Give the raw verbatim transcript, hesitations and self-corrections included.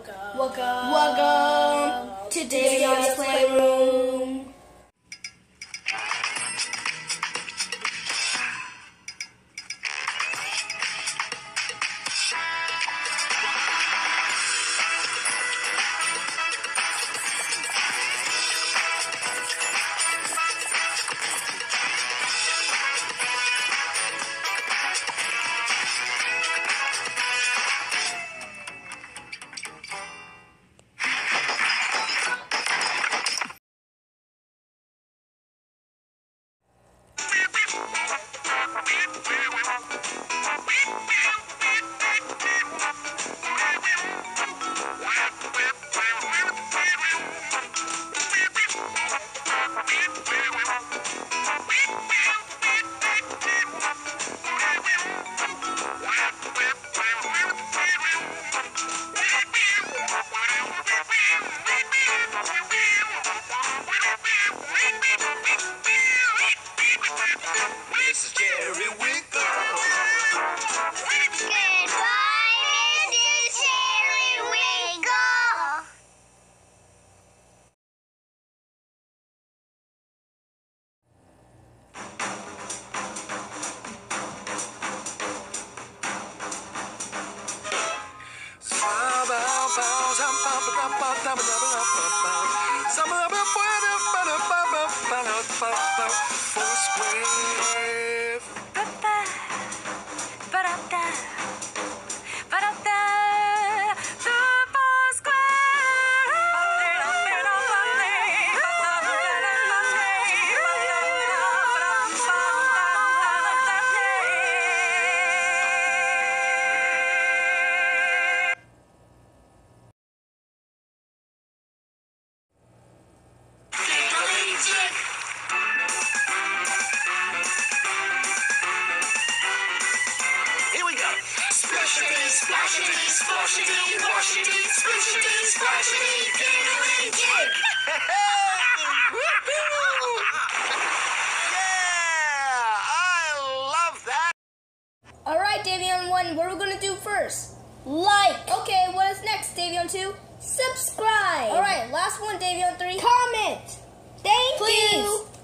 Welcome, welcome, welcome to Davion's Playroom. This is Jerry Winkle. Goodbye, Missus Jerry Winkle. Foursquare. Splashity, splashity, splashity, washity, splashity, splashity, giggly jig. Yeah, I love that. Alright, Davion one, what are we going to do first? Like. Okay, what is next, Davion two? Subscribe. Alright, last one, Davion three. Comment. Thank Please. you.